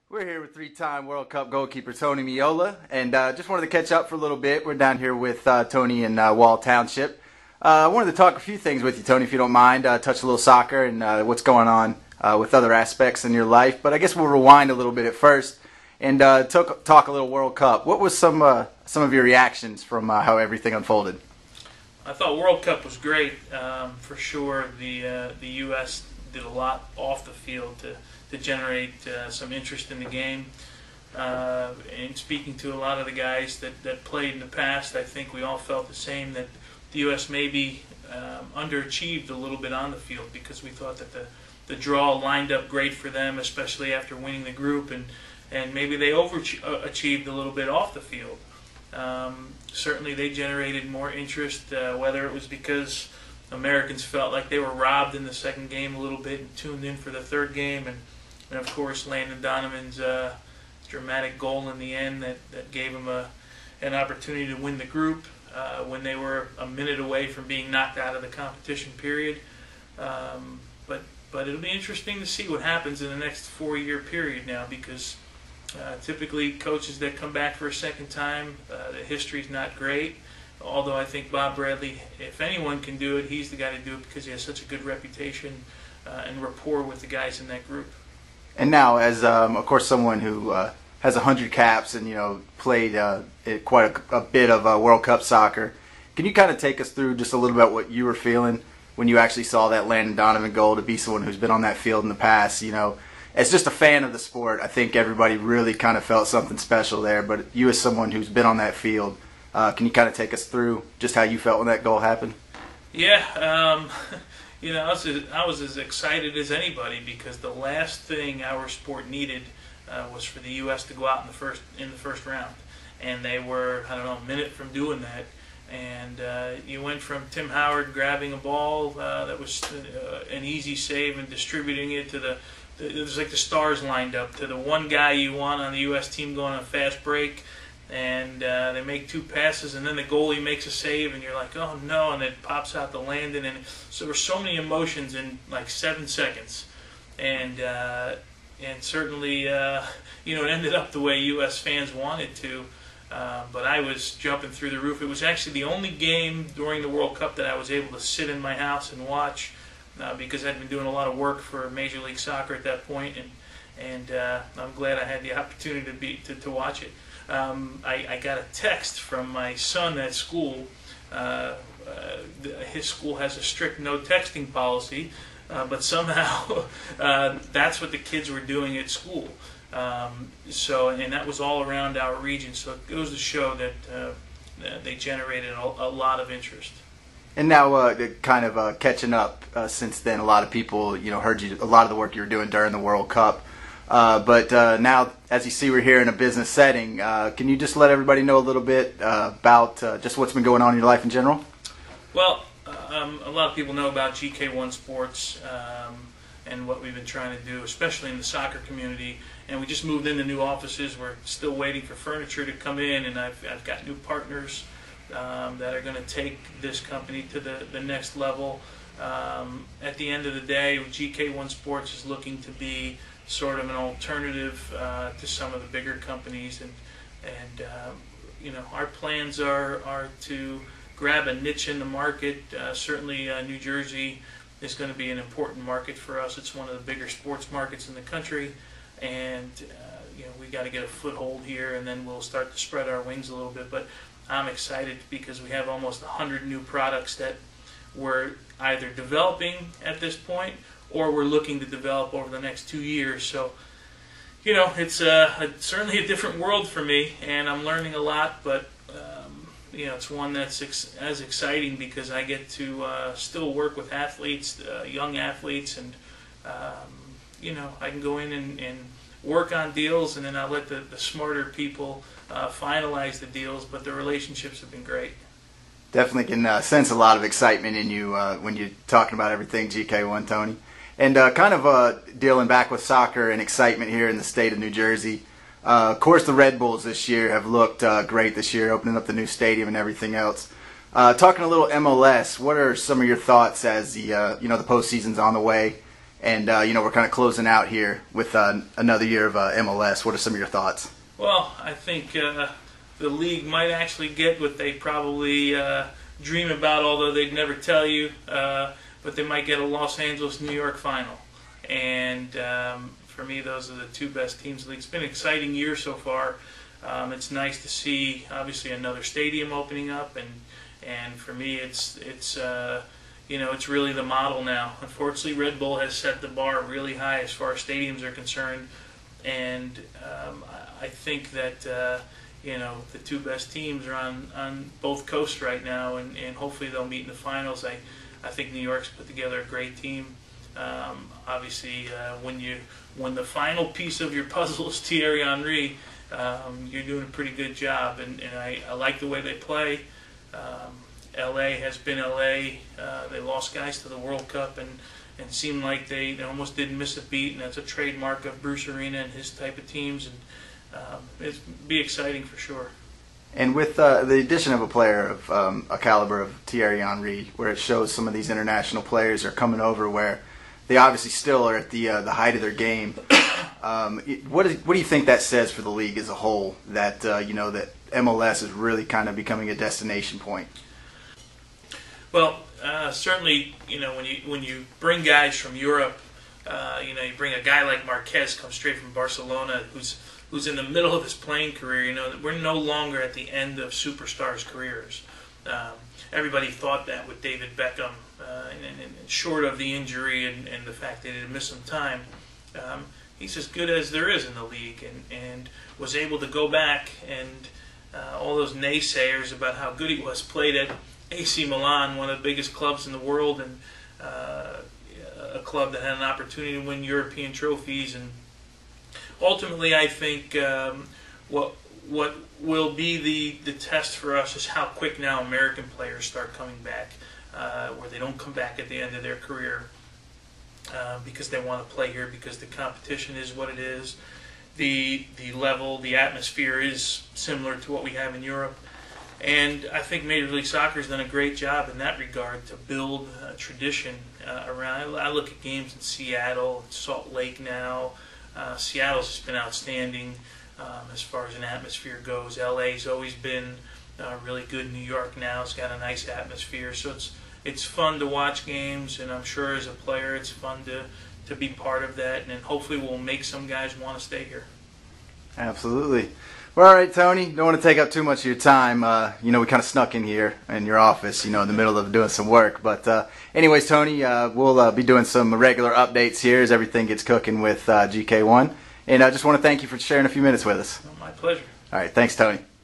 We're here with three-time World Cup goalkeeper Tony Meola, and just wanted to catch up for a little bit. We're down here with Tony in Wall Township. I wanted to talk a few things with you, Tony, if you don't mind. Touch a little soccer and what's going on with other aspects in your life. But I guess we'll rewind a little bit at first and talk a little World Cup. What was some of your reactions from how everything unfolded? I thought World Cup was great, for sure. The U.S. did a lot off the field to generate some interest in the game. And speaking to a lot of the guys that played in the past, I think we all felt the same, that the U.S. maybe underachieved a little bit on the field because we thought that the draw lined up great for them, especially after winning the group, and maybe they overachieved a little bit off the field. Certainly they generated more interest, whether it was because Americans felt like they were robbed in the second game a little bit and tuned in for the third game, and of course Landon Donovan's dramatic goal in the end that gave him an opportunity to win the group when they were a minute away from being knocked out of the competition period. But it'll be interesting to see what happens in the next 4-year period now, because typically coaches that come back for a second time, the history's not great. Although I think Bob Bradley, if anyone can do it, he's the guy to do it because he has such a good reputation and rapport with the guys in that group. And now, as of course someone who has 100 caps and played quite a bit of World Cup soccer, can you kind of take us through just a little bit what you were feeling when you actually saw that Landon Donovan goal, to be someone who's been on that field in the past? As just a fan of the sport, I think everybody really kind of felt something special there. But you, as someone who's been on that field, can you kind of take us through just how you felt when that goal happened? Yeah, I was as excited as anybody, because the last thing our sport needed was for the U.S. to go out in the first round, and they were, I don't know, a minute from doing that. And you went from Tim Howard grabbing a ball that was an easy save and distributing it to it was like the stars lined up, to the one guy you want on the U.S. team going on a fast break. And they make 2 passes, and then the goalie makes a save, and you're like, oh no, and it pops out to Landon. And so there were so many emotions in like 7 seconds, and certainly it ended up the way U.S. fans wanted to. But I was jumping through the roof. It was actually the only game during the World Cup that I was able to sit in my house and watch, because I'd been doing a lot of work for Major League Soccer at that point, and I'm glad I had the opportunity to watch it. I got a text from my son at school. His school has a strict no texting policy, but somehow that's what the kids were doing at school. And that was all around our region. So it goes to show that they generated a lot of interest. And now, kind of catching up since then, a lot of people, heard a lot of the work you were doing during the World Cup. But now, as you see, we're here in a business setting. Can you just let everybody know a little bit about just what's been going on in your life in general? Well, a lot of people know about Gk1 Sports and what we've been trying to do, especially in the soccer community. And we just moved into new offices. We're still waiting for furniture to come in, and I've got new partners that are going to take this company to the next level. At the end of the day, Gk1 Sports is looking to be sort of an alternative to some of the bigger companies, and our plans are to grab a niche in the market. Certainly New Jersey is going to be an important market for us. It's one of the bigger sports markets in the country, and we got to get a foothold here, and then we'll start to spread our wings a little bit. But I'm excited because we have almost 100 new products that we're either developing at this point or we're looking to develop over the next 2 years. So, it's certainly a different world for me, and I'm learning a lot, but it's one that's as exciting because I get to still work with athletes, young athletes, and I can go in and work on deals, and then I'll let the smarter people finalize the deals, but the relationships have been great. Definitely can sense a lot of excitement in you when you're talking about everything Gk1, Tony. And kind of dealing back with soccer and excitement here in the state of New Jersey. Of course, the Red Bulls this year have looked great this year, opening up the new stadium and everything else. Talking a little MLS, what are some of your thoughts as the postseason's on the way? and we're kind of closing out here with another year of MLS. What are some of your thoughts? Well, I think the league might actually get what they probably dream about, although they'd never tell you, but they might get a Los Angeles-New York final. And for me, those are the two best teams in the league. It's been an exciting year so far. It's nice to see, obviously, another stadium opening up, and for me, it's really the model now. Unfortunately, Red Bull has set the bar really high as far as stadiums are concerned, and I think that the two best teams are on both coasts right now, and hopefully they'll meet in the finals. I think New York's put together a great team. Obviously, when the final piece of your puzzle is Thierry Henry, you're doing a pretty good job, and I like the way they play. LA has been LA. They lost guys to the World Cup and seemed like they almost didn't miss a beat, and that's a trademark of Bruce Arena and his type of teams, and it'd be exciting for sure. And with the addition of a player of a caliber of Thierry Henry, where it shows some of these international players are coming over where they obviously still are at the height of their game. What do you think that says for the league as a whole? That that MLS is really kind of becoming a destination point. Well, certainly, when you bring guys from Europe, you bring a guy like Marquez, comes straight from Barcelona, who's in the middle of his playing career. We're no longer at the end of superstars' careers. Everybody thought that with David Beckham, and short of the injury and the fact that he had missed some time, he's as good as there is in the league, and was able to go back, and all those naysayers about how good he was, played at AC Milan, one of the biggest clubs in the world, and a club that had an opportunity to win European trophies. And ultimately, I think what will be the test for us is how quick now American players start coming back, where they don't come back at the end of their career because they want to play here, because the competition is what it is. The level, the atmosphere is similar to what we have in Europe. And I think Major League Soccer has done a great job in that regard to build a tradition around. I look at games in Seattle, Salt Lake now. Seattle's just been outstanding as far as an atmosphere goes. LA's always been really good. New York now has got a nice atmosphere. So it's fun to watch games, and I'm sure as a player it's fun to be part of that. And hopefully we'll make some guys want to stay here. Absolutely. Well, all right, Tony, don't want to take up too much of your time. We kind of snuck in here in your office, in the middle of doing some work. But anyways, Tony, we'll be doing some regular updates here as everything gets cooking with Gk1. And I just want to thank you for sharing a few minutes with us. Well, my pleasure. All right, thanks, Tony.